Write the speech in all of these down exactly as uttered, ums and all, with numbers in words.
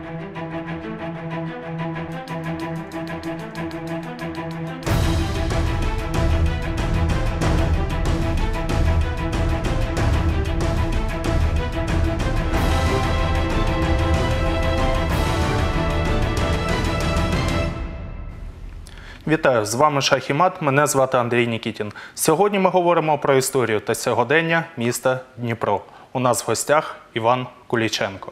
Вітаю, з вами Шах і Мат, мене звати Андрій Нікітін. Сьогодні ми говоримо про історію та сьогодення міста Дніпро. У нас в гостях Іван Куліченко.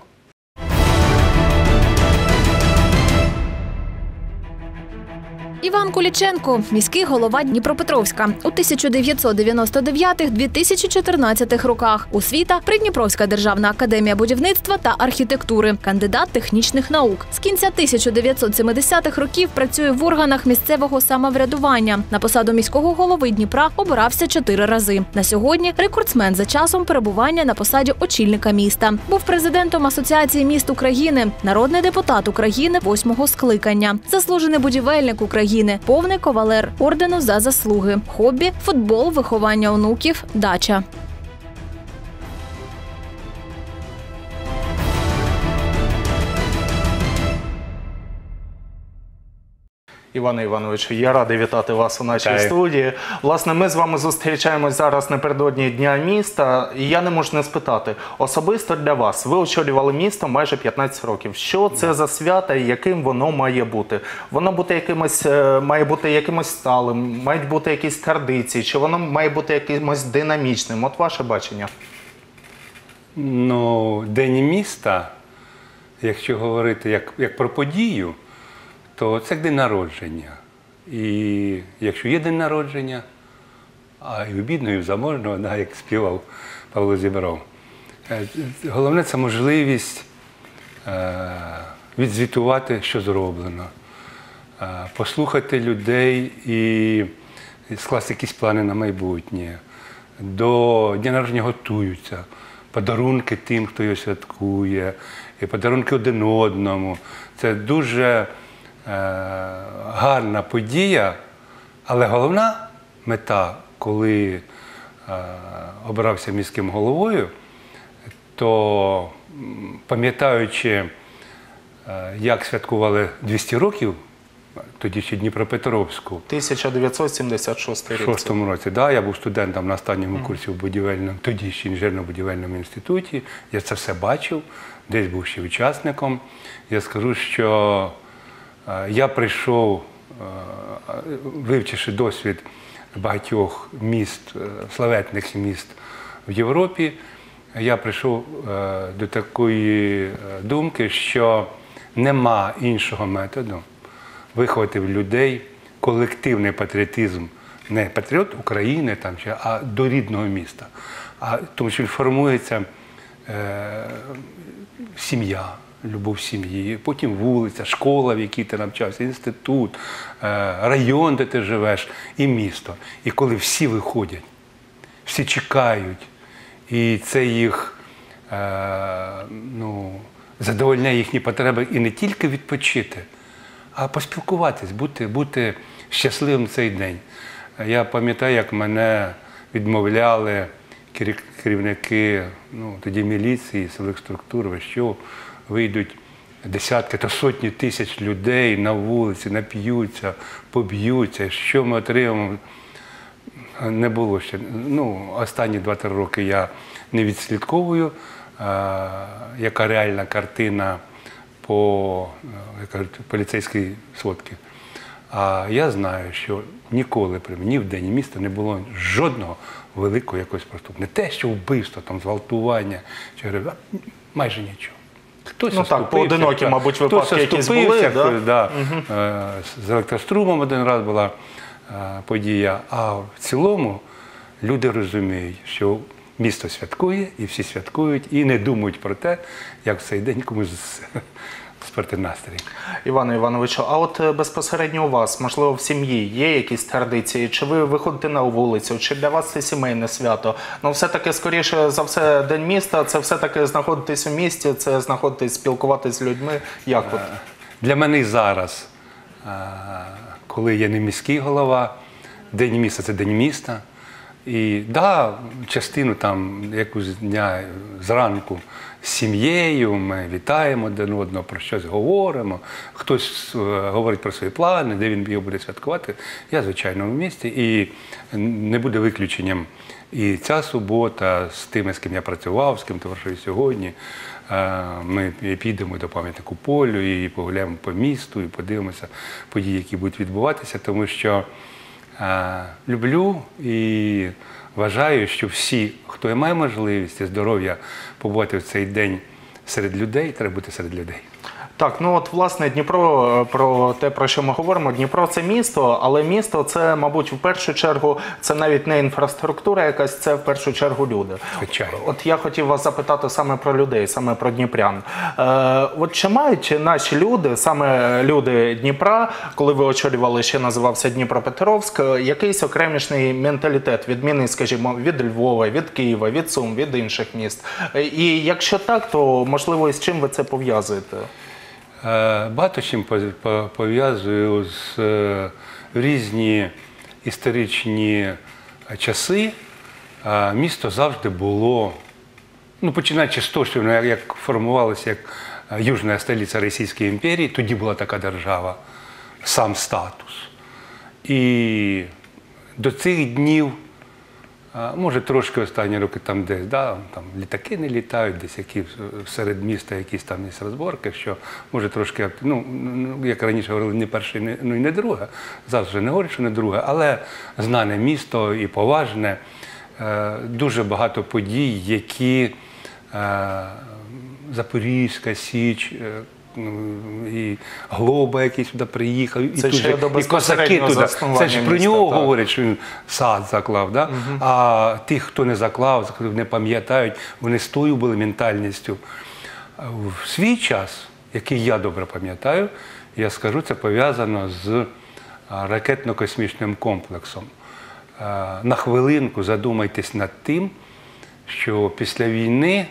Іван Куліченко – міський голова Дніпропетровська. У тисяча дев'ятсот дев'яносто дев'ятих - дві тисячі чотирнадцятих роках. Освіта – Придніпровська державна академія будівництва та архітектури. Кандидат технічних наук. З кінця тисяча дев'ятсот сімдесятих років працює в органах місцевого самоврядування. На посаду міського голови Дніпра обирався чотири рази. На сьогодні – рекордсмен за часом перебування на посаді очільника міста. Був президентом Асоціації міст України, народний депутат України восьмого скликання, заслужений будівельник України, повний кавалер ордену за заслуги, хобі – футбол, виховання онуків, дача. Іване Івановичу, я радий вітати вас у нашій Вітаю. студії. Власне, ми з вами зустрічаємось зараз напередодні Дня міста, і я не можу не спитати, особисто для вас, ви очолювали місто майже п'ятнадцять років. Що це за свято і яким воно має бути? Воно бути якимось, має бути якимось сталим, мають бути якісь традиції, чи воно має бути якимось динамічним? От ваше бачення. Ну, День міста, якщо говорити як, як про подію, то це день народження. І якщо є день народження, а і у бідного, і у заможного, да, як співав Павло Зібров, головне – це можливість е, відзвітувати, що зроблено, е, послухати людей і скласти якісь плани на майбутнє. До дня народження готуються, подарунки тим, хто його святкує, і подарунки один одному. Це дуже гарна подія, але головна мета, коли е, обирався міським головою, то пам'ятаючи, е, як святкували двісті років, тоді ще Дніпропетровську, тисяча дев'ятсот сімдесят шостий рік. У шостому році, да, я був студентом на останньому курсі в будівельному, тоді ще інженерно-будівельному інституті, я це все бачив, десь був ще учасником. Я скажу, що я прийшов, вивчивши досвід багатьох міст, славетних міст в Європі, я прийшов до такої думки, що нема іншого методу виховати в людей колективний патріотизм, не патріот України, там, а до рідного міста. А, тому що формується е, сім'я, любов сім'ї, потім вулиця, школа, в якій ти навчався, інститут, район, де ти живеш, і місто. І коли всі виходять, всі чекають, і це їх, ну, задовольняє їхні потреби і не тільки відпочити, а поспілкуватись, бути, бути щасливим цей день. Я пам'ятаю, як мене відмовляли керівники, ну, тоді міліції, силових структур, що вийдуть десятки та сотні тисяч людей на вулиці, нап'ються, поб'ються. Що ми отримаємо? Не було ще. Ну, останні два-три роки я не відслідковую, а, яка реальна картина по, як кажуть, поліцейській сводці. А я знаю, що ніколи при мені в День міста не було жодного великого якогось проступку. Не те, що вбивство, там, зґвалтування, чи майже нічого. Хтось ну так, поодинокі, мабуть, випадки якісь були, да? Да. Угу. З електрострумом один раз була подія, а в цілому люди розуміють, що місто святкує, і всі святкують, і не думають про те, як в цей день комусь спорти настрій. Іване Івановичу, а от безпосередньо у вас, можливо, в сім'ї є якісь традиції? Чи ви виходите на вулицю, чи для вас це сімейне свято? Ну, все-таки, скоріше за все, День міста, це все-таки знаходитись у місті, це знаходитись, спілкуватись з людьми. Як от? Для мене і зараз, коли я не міський голова, День міста – це День міста. І да, частину там якусь дня зранку з сім'єю ми вітаємо один одного, про щось говоримо. Хтось говорить про свої плани, де він його буде святкувати. Я, звичайно, в місті. І не буде виключенням і ця субота з тими, з ким я працював, з ким товаришую сьогодні. Ми підемо до пам'ятнику Полю і погуляємо по місту, і подивимося події, які будуть відбуватися, тому що люблю і вважаю, що всі, хто має можливість і здоров'я побувати в цей день серед людей, треба бути серед людей. Так, ну от, власне, Дніпро, про те, про що ми говоримо, Дніпро – це місто, але місто – це, мабуть, в першу чергу, це навіть не інфраструктура якась, це в першу чергу люди. Звичайно. От я хотів вас запитати саме про людей, саме про дніпрян. Е, от чи мають наші люди, саме люди Дніпра, коли ви очолювали, ще називався Дніпропетровськ, якийсь окремішний менталітет, відмінний, скажімо, від Львова, від Києва, від Сум, від інших міст? І якщо так, то, можливо, і з чим ви це пов'язуєте? Багато чим пов'язую з різні історичні часи. Місто завжди було, ну, починаючи з того, що воно як формувалося як южна столиця Російської імперії, тоді була така держава, сам статус. І до цих днів, може трошки останні роки там десь, да, там літаки не літають, десь які серед міста якісь там є розборки, що може трошки, ну, як раніше говорили, не перше, ну і не друге, зараз вже не говорять, що не друге, але знане місто і поважне, дуже багато подій, які Запорізька Січ, і Глоба, який сюди приїхав, і, тут же, і козаки туди. Це ж про нього міста, говорять, що він сад заклав. Да? Угу. А тих, хто не заклав, хто не пам'ятають, вони з тою були ментальністю. В свій час, який я добре пам'ятаю, я скажу, це пов'язано з ракетно-космічним комплексом. На хвилинку задумайтесь над тим, що після війни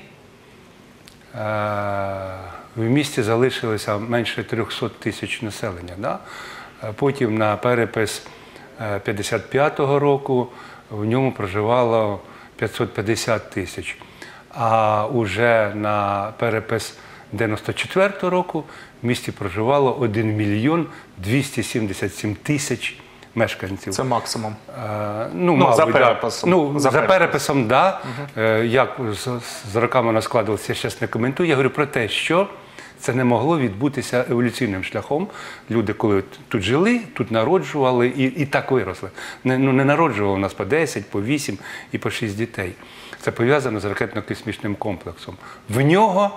в місті залишилося менше трьохсот тисяч населення. Да? Потім на перепис п'ятдесят п'ятого року в ньому проживало п'ятсот п'ятдесят тисяч. А вже на перепис дев'яносто четвертого року в місті проживало один мільйон двісті сімдесят сім тисяч мешканців. Це максимум? А, ну, ну, мабуть, за переписом. Ну, за, за переписом, так. Угу. Як з, з роками воно складалося, я зараз не коментую. Я говорю про те, що це не могло відбутися еволюційним шляхом. Люди, коли тут жили, тут народжували і, і так виросли. Не, ну, не народжували у нас по десять, по вісім і по шість дітей. Це пов'язано з ракетно-космічним комплексом. В нього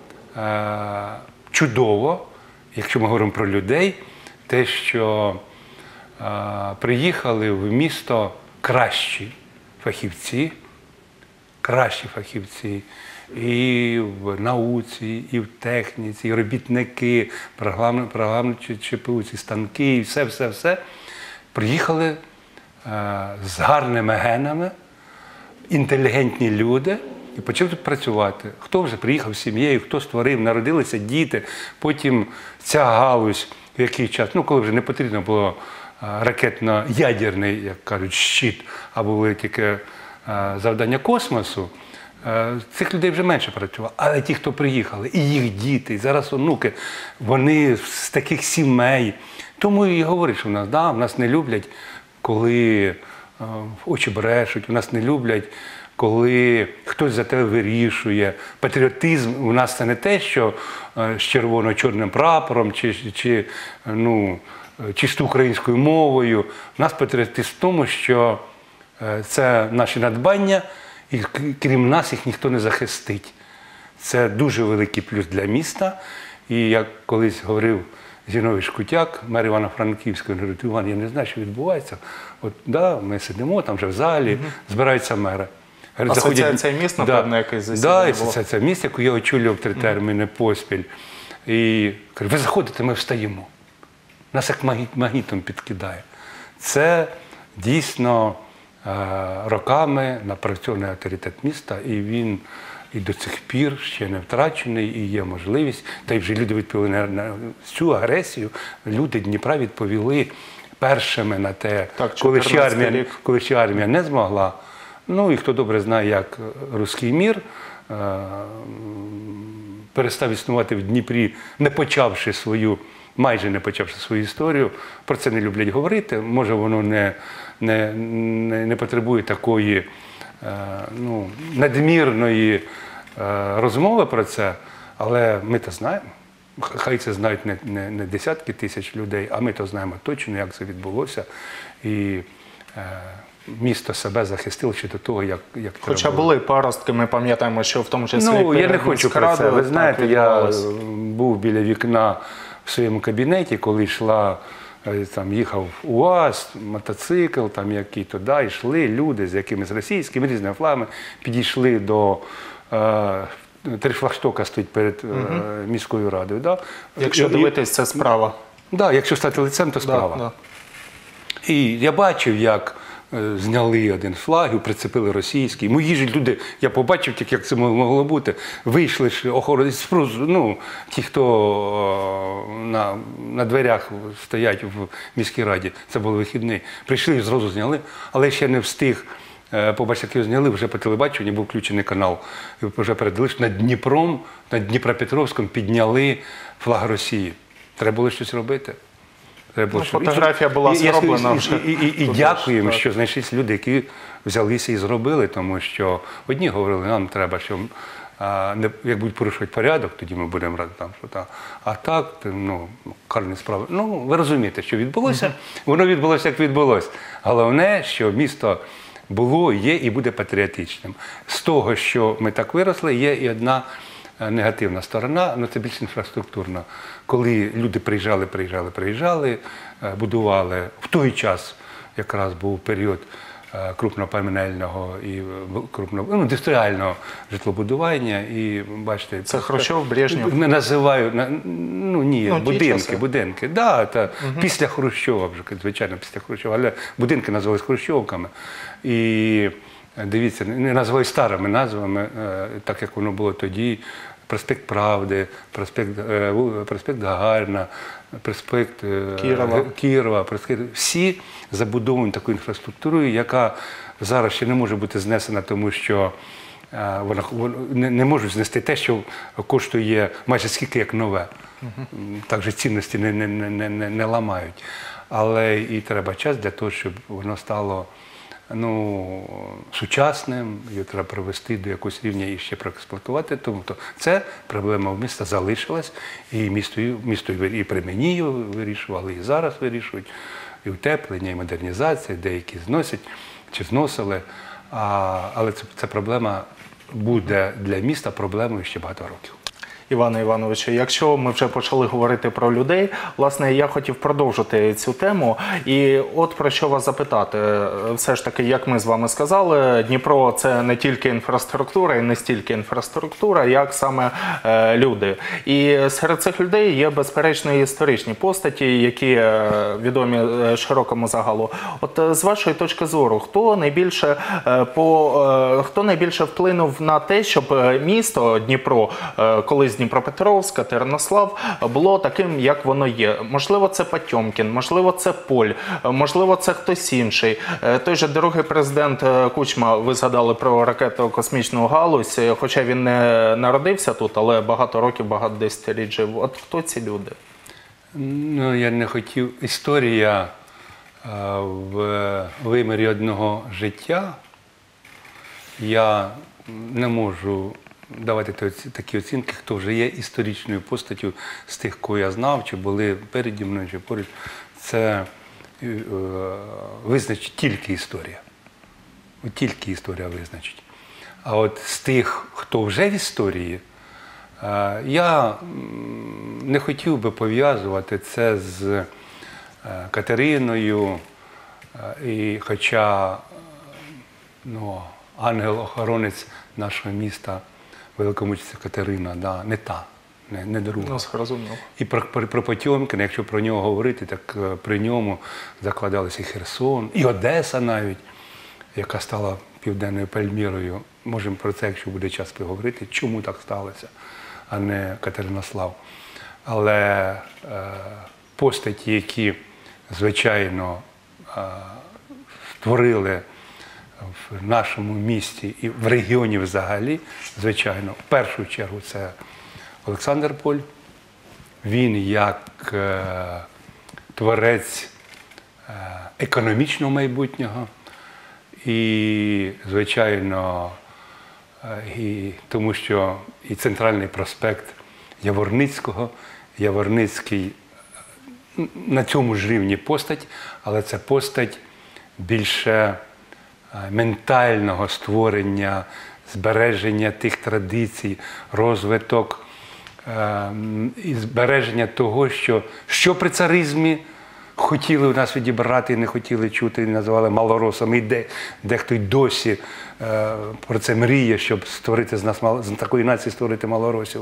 е- чудово, якщо ми говоримо про людей, те, що е- приїхали в місто кращі фахівці, кращі фахівці, і в науці, і в техніці, і робітники, програмні ЧПУ, ці станки, і все-все-все. Приїхали е, з гарними генами, інтелігентні люди і почали тут працювати. Хто вже приїхав з сім'єю, хто створив, народилися діти. Потім ця галузь, в який час, ну коли вже не потрібно було ракетно-ядерний, як кажуть, щит, а були тільки завдання космосу, цих людей вже менше працювало. Але ті, хто приїхали, і їх діти, і зараз онуки, вони з таких сімей. Тому і говорять, що в нас, да, в нас не люблять, коли очі брешуть, у нас не люблять, коли хтось за тебе вирішує. Патріотизм у нас це не те, що з червоно-чорним прапором, чи, чи ну, чисто українською мовою. У нас патріотизм в тому, що це наші надбання, і крім нас їх ніхто не захистить. Це дуже великий плюс для міста. І як колись говорив Зіновій Кутяк, мер Івано-Франківського, він говорить: Іван, я не знаю, що відбувається. От, да, ми сидимо там вже в залі, угу. збираються мери. Асоціація міст, напевно, да, якесь засідання було? Так, асоціація міст, яку я очолював три терміни поспіль. І кажу: ви заходите, ми встаємо. Нас як магнітом підкидає. Це дійсно роками напрацьований авторитет міста, і він і до цих пір ще не втрачений, і є можливість. Та й вже люди відповіли на, на цю агресію. Люди Дніпра відповіли першими на те, так, коли, ще армія, коли ще армія не змогла Ну і хто добре знає, як руський мір е, перестав існувати в Дніпрі, не почавши свою, майже не почавши свою історію. Про це не люблять говорити. Може, воно не, не, не, не потребує такої е, ну, надмірної е, розмови про це, але ми то знаємо. Хай це знають не, не, не десятки тисяч людей, а ми то знаємо точно, як це відбулося. І е, місто себе захистило ще до того, як, як це Хоча робило. були паростки, ми пам'ятаємо, що в тому числі Ну, я не перед хочу про це. міськрадою Ви так знаєте, я відбувалось. був біля вікна в своєму кабінеті, коли йшла, е, там, їхав УАЗ, мотоцикл, там, які туди йшли люди з якимись російськими різними флагами, підійшли до е, три флагштока стоїть перед е, міською радою. Да? Якщо І- дивитись, це справа. Да, якщо стати лицем, то справа. Да, да. І я бачив, як е, зняли один з флагів, прицепили російський. Мої ж люди, я побачив тільки, як це могло бути. Вийшли ж охорони, ну, ті, хто е, на, на дверях стоять в міській раді, це був вихідний. Прийшли і зразу зняли, але ще не встиг. е, Побачити, як його зняли, вже по телебаченню був включений канал. І вже передали, що над Дніпром, над Дніпропетровськом підняли флаг Росії. Треба було щось робити. Треба було Ну, щось- фотографія була І- і- зроблена і- вже. І, і, і, і Туди дякуємо, ж, що знайшлися люди, які взялися і зробили, тому що одні говорили, нам треба, що а, не, як будуть порушувати порядок, тоді ми будемо раді там, що та. А так, то, ну, карні справи. Ну, ви розумієте, що відбулося, воно відбулося, як відбулося. Головне, що місто було, є і буде патріотичним. З того, що ми так виросли, є і одна е, негативна сторона, ну це більш інфраструктурна. Коли люди приїжджали, приїжджали, приїжджали, е, будували. В той час якраз був період е, крупнопанельного і е, крупного, ну, індустріального житлобудування. І бачите, Це Хрущов, Брежнєв? Не називаю, на- ну ні, Ну, ті будинки, часи. будинки. Да, та, після Хрущова, вже, звичайно, після Хрущова, але будинки називались Хрущовками. І дивіться, не називають старими назвами, е, так як воно було тоді. Проспект Правди, проспект, е, вул- проспект Гагаріна, проспект е, Кірова. Кірова, проспект. Всі забудовані такою інфраструктурою, яка зараз ще не може бути знесена, тому що е, вона вона- не, не можуть знести те, що коштує майже скільки як нове. Так же цінності не, не, не, не, не ламають. Але і треба час для того, щоб воно стало ну, сучасним, його треба привести до якогось рівня і ще проексплуатувати. Тому то це проблема в міста залишилась, і місто, місто і при мені його вирішували, і зараз вирішують, і утеплення, і модернізація, деякі зносять чи зносили. А, але це, ця проблема буде для міста проблемою ще багато років. Іване Івановичу, якщо ми вже почали говорити про людей, власне, я хотів продовжити цю тему. І от про що вас запитати. Все ж таки, як ми з вами сказали, Дніпро – це не тільки інфраструктура і не стільки інфраструктура, як саме е, люди. І серед цих людей є, безперечно, і історичні постаті, які е, відомі е, широкому загалу. От е, з вашої точки зору, хто найбільше, е, по, е, хто найбільше вплинув на те, щоб е, місто Дніпро, е, колись Дніпропетровська, Тернослав, було таким, як воно є? Можливо, це Потьомкін, можливо, це Поль, е, можливо, це хтось інший. Е, Той же другий президент е, Кучма, ви згадали про ракетно-космічну галузь, е, хоча він не народився тут, але багато років, багато десятиліть жив. От хто ці люди? Ну, я не хотів. Історія е, в вимірі одного життя. Я не можу давати ті- такі оцінки, хто вже є історичною постаттю з тих, кого я знав, чи були переді мною, чи поруч. Це е, визначить тільки історія. От тільки історія визначить. А от з тих, хто вже в історії, е, я м, не хотів би пов'язувати це з е, Катериною, е, і хоча е, ну, ангел-охоронець нашого міста, великомучиця Катерина, да, не та, не, не друга. Ну, зрозуміло. І про, про, про Потьомкіна, якщо про нього говорити, так е, при ньому закладалися і Херсон, і Одеса навіть, яка стала південною Пальмірою. Можемо про це, якщо буде час, поговорити, чому так сталося, а не Катеринослав. Але е, постаті, які, звичайно, е, створили в нашому місті і в регіоні взагалі, звичайно, в першу чергу це Олександр Поль. Він як е, творець е, економічного майбутнього і, звичайно, е, і, тому що і центральний проспект Яворницького, Яворницький на цьому ж рівні постать, але це постать більше ментального створення, збереження тих традицій, розвиток е, і збереження того, що, що при царизмі хотіли у нас відібрати і не хотіли чути, і називали малоросами. І де, дехто й досі е, про це мріє, щоб створити з нас, з такої нації створити малоросів.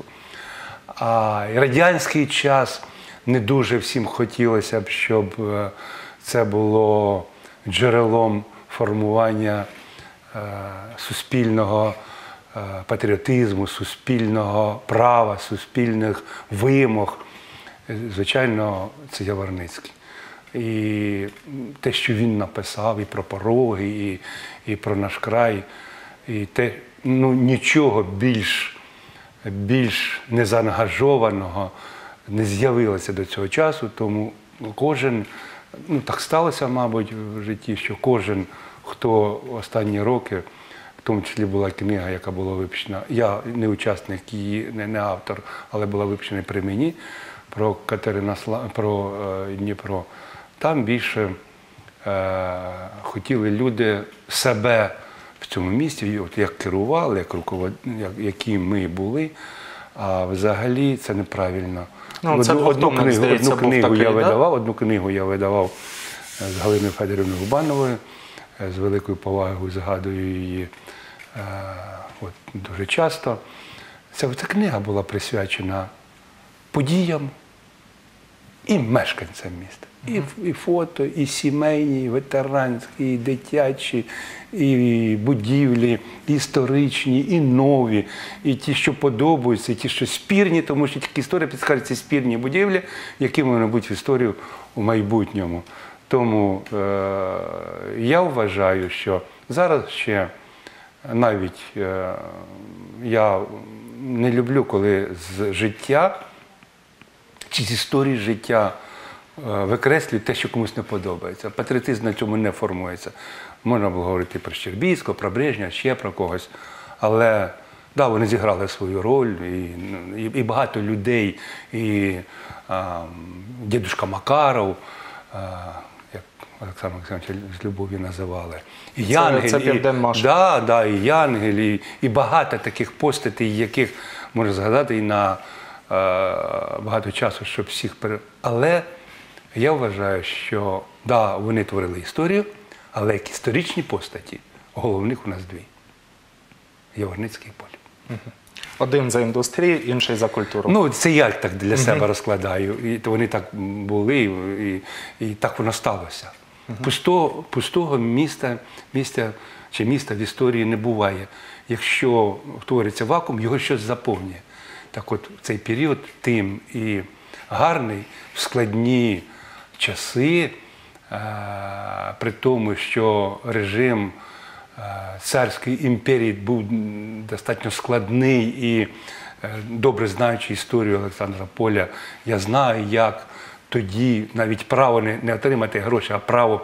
А радянський час не дуже всім хотілося б, щоб це було джерелом формування е, суспільного е, патріотизму, суспільного права, суспільних вимог. Звичайно, це Яворницький. І те, що він написав і про пороги, і, і про наш край, і те, ну, нічого більш, більш незаангажованого не з'явилося до цього часу, тому кожен, ну так сталося, мабуть, в житті, що кожен, хто останні роки, в тому числі була книга, яка була випущена, я не учасник її, не, не автор, але була випущена при мені, про Катеринослав, про е, Дніпро, там більше е, хотіли люди себе в цьому місті, от як керували, як руковод... як, які ми були, а взагалі це неправильно. Ну, це одну, одну книгу, здається, одну книгу такий, я да? видавав, одну книгу я видавав з Галиною Федорівною Губановою, з великою повагою згадую її е, от, дуже часто. Ця, ця книга була присвячена подіям і мешканцям міста. І, і фото, і сімейні, і ветеранські, і дитячі, і будівлі, і історичні, і нові, і ті, що подобаються, і ті, що спірні, тому що тільки історія підскаже ці спірні будівлі, якими вони будуть в історію у майбутньому. Тому е- я вважаю, що зараз ще навіть е- я не люблю, коли з життя чи з історії життя викреслюють те, що комусь не подобається. Патріотизм на цьому не формується. Можна було говорити про Щербійського, про Брежнєва, ще про когось. Але, да, вони зіграли свою роль, і, і, і багато людей, і а, дідушка Макаров, а, як Олександр Олександрович з любов'ю називали. І Янгель, це і, да, да, і Янгель, і, і багато таких постатей, яких можна згадати і на а, багато часу, щоб всіх пере... Але я вважаю, що, да, вони творили історію, але як історичні постаті, головних у нас дві. Яворницький і Поль. Один за індустрію, інший за культуру. Ну, це я так для себе розкладаю. І то вони так були, і, і так воно сталося. Пусто, пустого міста, міста чи міста в історії не буває. Якщо твориться вакуум, його щось заповнює. Так от, цей період тим і гарний, в складні часи, при тому, що режим царської імперії був достатньо складний і, добре знаючи історію Олександра Поля, я знаю, як тоді навіть право не, не отримати гроші, а право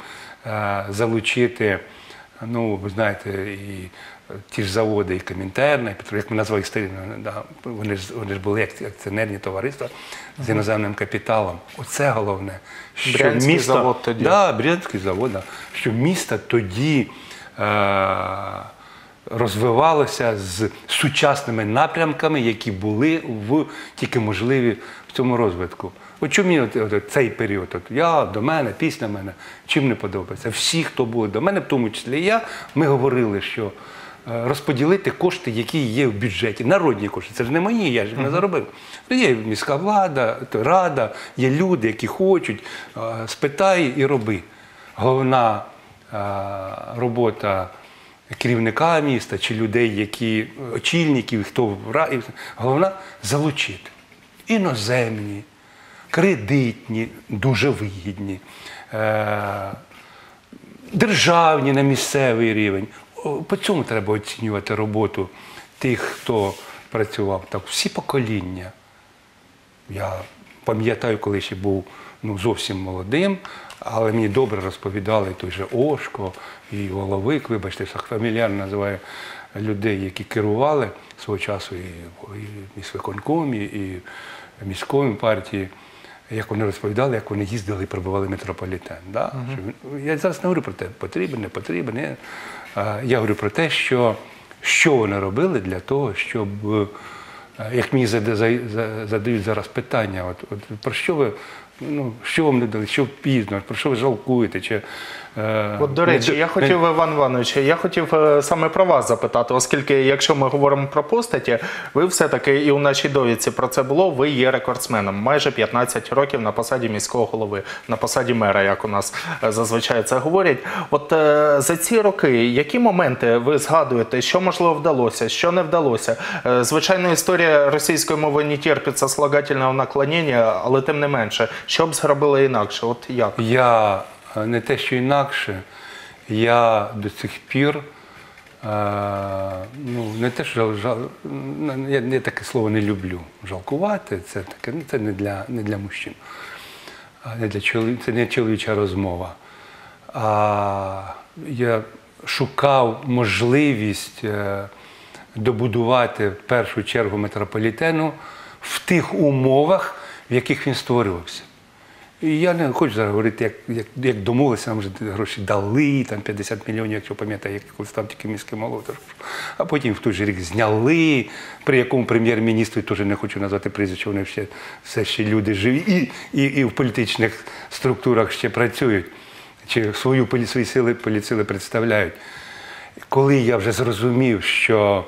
залучити, ну, ви знаєте, і ті ж заводи, і Комінтерна, і як ми назвали їх старі, да, вони ж, вони ж були акціонерні товариства з іноземним капіталом. Оце головне. Що Брянський місто, завод тоді. Да, Брянський завод, да, що місто тоді е, розвивалося з сучасними напрямками, які були в, тільки можливі в цьому розвитку. От чому мені от, от, цей період, от, я, до мене, після мене, чим не подобається? Всі, хто були до мене, в тому числі і я, ми говорили, що розподілити кошти, які є в бюджеті, народні кошти. Це ж не мої, я ж їх не заробив. Є міська влада, рада, є люди, які хочуть, спитай і роби. Головна робота керівника міста чи людей, які очільників, хто головна залучити. Іноземні, кредитні, дуже вигідні, державні, на місцевий рівень. О, по цьому треба оцінювати роботу тих, хто працював. Так, всі покоління. Я пам'ятаю, коли ще був ну, зовсім молодим, але мені добре розповідали той же Ошко і Воловик, вибачте, фамільярно називаю людей, які керували свого часу і, і в міськвиконкомі, і в міської партії, як вони розповідали, як вони їздили і пробивали метрополітен. Да? Uh-huh. Я зараз не говорю про те, потрібен, не потрібен. Я, я говорю про те, що, що вони робили для того, щоб, як мені задають зараз питання, от, от, про що ви, ну, що вам не дали, що пізно, про що ви жалкуєте? Чи, е, От, до речі, не, я хотів, не... Іван Іванович, я хотів саме про вас запитати, оскільки, якщо ми говоримо про постаті, ви все-таки, і у нашій довідці про це було, ви є рекордсменом. Майже п'ятнадцять років на посаді міського голови, на посаді мера, як у нас зазвичай це говорять. От е, за ці роки, які моменти ви згадуєте, що, можливо, вдалося, що не вдалося? Е, звичайно, історія російської мови не терпить сослагательного наклонення, але тим не менше. Що б зробили інакше? От як? Я не те, що інакше, я до цих пір, е, ну, не те, що жал, я, я таке слово не люблю. Жалкувати, це, таке, ну, це не для, не для мужчин, не для чоловік, це не чоловіча розмова. А я шукав можливість е, добудувати в першу чергу метрополітену в тих умовах, в яких він створювався. І я не хочу зараз говорити, як, як, як домовилися, нам вже гроші дали, там п'ятдесят мільйонів, якщо пам'ятаю, як коли став тільки міським головою. А потім в той же рік зняли, при якому прем'єр-міністрі, теж не хочу назвати прізвище, вони ще, все ще люди живі і, і, і в політичних структурах ще працюють, чи свою свої сили поліцили представляють. Коли я вже зрозумів, що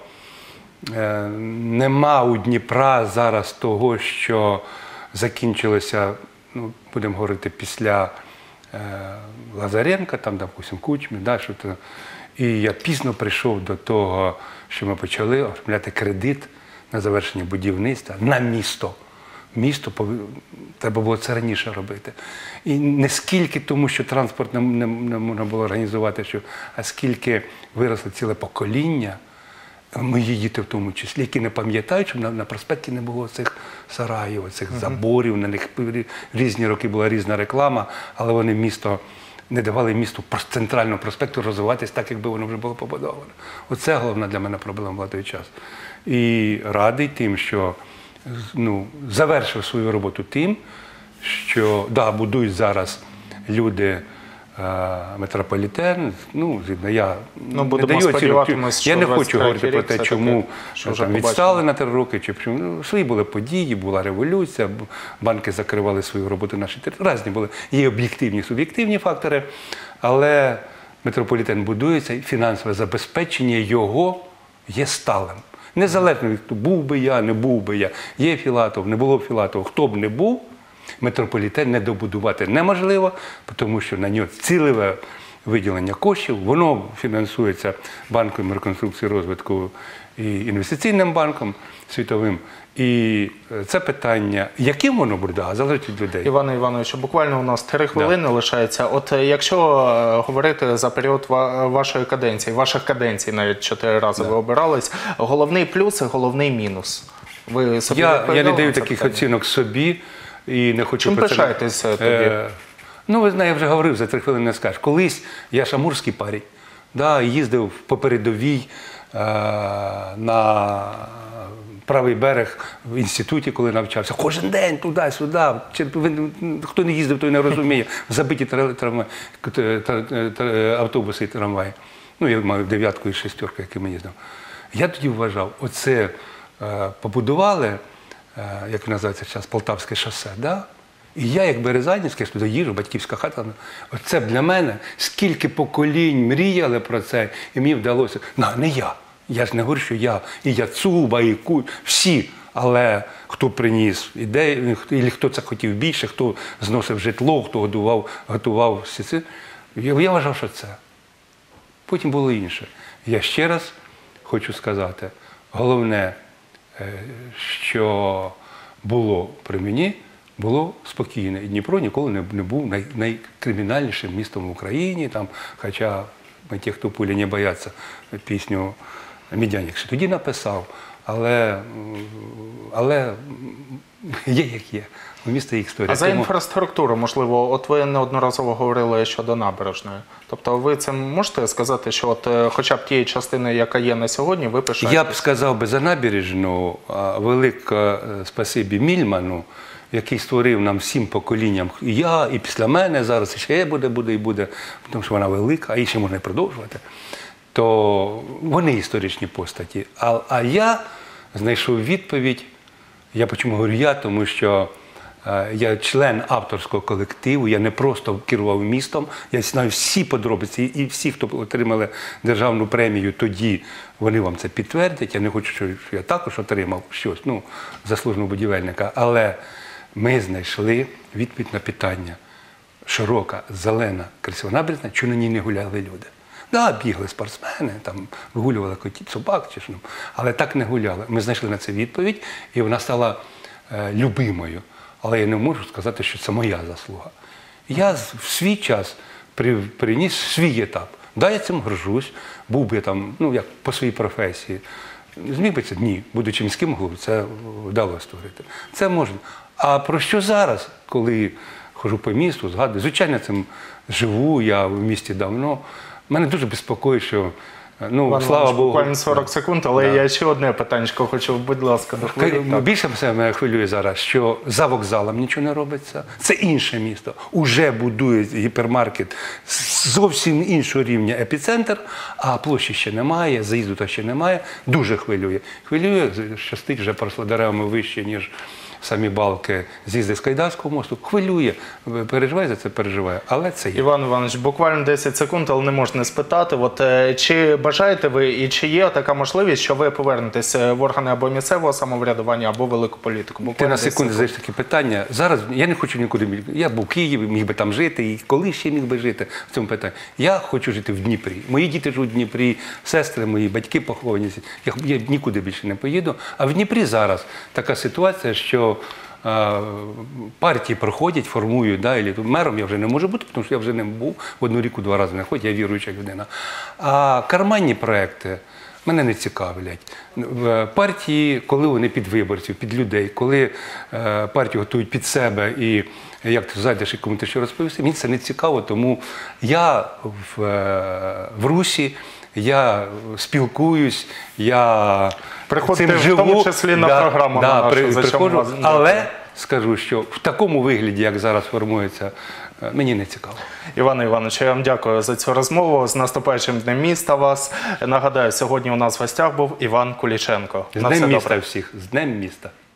е, нема у Дніпра зараз того, що закінчилося, ну, будемо говорити, після е, Лазаренка, там, допустим, Кучми, да, що то. І я пізно прийшов до того, що ми почали оформляти кредит на завершення будівництва на місто. Місто, треба було це раніше робити. І не скільки тому, що транспорт не, не, не можна було організувати, що, а скільки виросло ціле покоління, мої діти в тому числі, які не пам'ятають, що на, на проспекті не було цих сараїв, цих uh-huh. заборів, на них різні роки була різна реклама, але вони місто, не давали місту центральному проспекту розвиватись так, якби воно вже було побудовано. Оце головна для мене проблема була той час. І радий тим, що ну, завершив свою роботу тим, що, да, будують зараз люди метрополітен, ну, я ну, не даю оцінку. Я не хочу говорити про те, чому таке, там, відстали на три роки, чи чому. Ну, свої були події, була революція, банки закривали свою роботу на нашій території. Різні були. Є об'єктивні, суб'єктивні фактори, але метрополітен будується, і фінансове забезпечення його є сталим. Незалежно від того, був би я, не був би я, є Філатов, не було б Філатова, хто б не був, метрополітен не добудувати неможливо, тому що на нього цілеве виділення коштів, воно фінансується Банком реконструкції і розвитку і інвестиційним банком світовим. І це питання, яким воно буде, а залежить від людей. Іване Івановичу, буквально у нас три хвилини да. лишається. От якщо говорити за період вашої каденції, ваших каденцій, навіть чотири рази да. ви обирались, головний плюс і головний мінус? Ви собі я, я не даю таких питання? Оцінок собі. І не хочу Чим пишаєтеся тоді? Е, ну, ви знаєте, я вже говорив, за три хвилини не скажеш. Колись я ж амурський парень, да, їздив по передовій е, на правий берег в інституті, коли навчався. Кожен день туди-сюди. Хто не їздив, той не розуміє. Забиті трамваї, автобуси і трамваї. Ну, я маю дев'ятку і шестерку, якими їздив. Я тоді вважав, оце е, побудували, як називається зараз, Полтавське шосе, да? І я, як березанівський, я туди їжджу, батьківська хата, оце для мене, скільки поколінь мріяли про це, і мені вдалося, ну, не я, я ж не говорю, що я, і Яцуба, і Куль, всі, але хто приніс ідею, і хто це хотів більше, хто зносив житло, хто готував, готував всі це, я, я вважав, що це. Потім було інше. Я ще раз хочу сказати, головне, що було при мені, було спокійне. І Дніпро ніколи не, не був най, найкримінальнішим містом в Україні, там, хоча ми ті, хто пулі не бояться, пісню «Медяник» ще тоді написав, але, але є як є. У міста є історія. А за Тому... інфраструктуру, можливо, от ви неодноразово говорили щодо набережної. Тобто ви це можете сказати, що от е, хоча б тієї частини, яка є на сьогодні, ви пишаєтесь? Я б сказав би за набережну а, велике е, спасибі Мільману, який створив нам всім поколінням, і я, і після мене зараз, і ще буде, буде, і буде, тому що вона велика, а і ще можна і продовжувати, то вони історичні постаті. А, а я знайшов відповідь, я почому говорю я, тому що е, я член авторського колективу, я не просто керував містом, я знаю всі подробиці, і всі, хто отримали державну премію тоді, вони вам це підтвердять. Я не хочу, щоб я також отримав щось, ну, заслуженого будівельника, але ми знайшли відповідь на питання. Широка, зелена, красива набережна, чому на ній не гуляли люди? Так, да, бігли спортсмени, там, вигулювали котів, собак чи що, але так не гуляли. Ми знайшли на це відповідь, і вона стала е, любимою. Але я не можу сказати, що це моя заслуга. Я в свій час при, приніс свій етап. Да, я цим горжусь, був би там, ну, як по своїй професії. Зміг би це? Ні. Будучи міським головою, це вдалося створити. Це можна. А про що зараз, коли ходжу по місту, згадую, звичайно, цим живу, я в місті давно. Мене дуже безпокоїть, що, ну, Іван слава Іванович, Богу. буквально сорок секунд, але Да. я ще одне питанечко хочу, будь ласка, доповідати. Так. Більше все мене хвилює зараз, що за вокзалом нічого не робиться. Це інше місто. Уже будують гіпермаркет з зовсім іншого рівня епіцентр, а площі ще немає, заїзду та ще немає. Дуже хвилює. Хвилює, щастить, вже поросло деревами вище, ніж самі балки з'їзди з Кайдарського мосту. Хвилює. Переживає за це, переживає. Але це є. Іван Іванович, буквально десять секунд, але не можна не спитати. От, е, чи бажаєте ви і чи є така можливість, що ви повернетесь в органи або місцевого самоврядування, або велику політику? Ти Буквально на десять секунду задаєш таке питання. Зараз я не хочу нікуди. Я був в Києві, міг би там жити, і коли ще міг би жити в цьому питанні. Я хочу жити в Дніпрі. Мої діти живуть в Дніпрі, сестри мої, батьки поховані. Я, я нікуди більше не поїду. А в Дніпрі зараз така ситуація, що е, партії проходять, формують, да, і мером я вже не можу бути, тому що я вже не був, в одну ріку два рази не ходять, я віруюча людина. А карманні проекти мене не цікавлять. Партії, коли вони під виборців, під людей, коли е, партію готують під себе і як ти зайдеш і кому ти що розповісти, мені це не цікаво, тому я в, е, в Русі, я спілкуюсь, я Приходите цим в живу. тому числі на да, програму да, на нашу, при, за чому приходжу, вас але скажу, що в такому вигляді, як зараз формується, е, мені не цікаво. Іване Івановичу, я вам дякую за цю розмову. З наступаючим Днем міста вас. Нагадаю, сьогодні у нас в гостях був Іван Куліченко. З На все Днем міста добре. всіх, з Днем міста.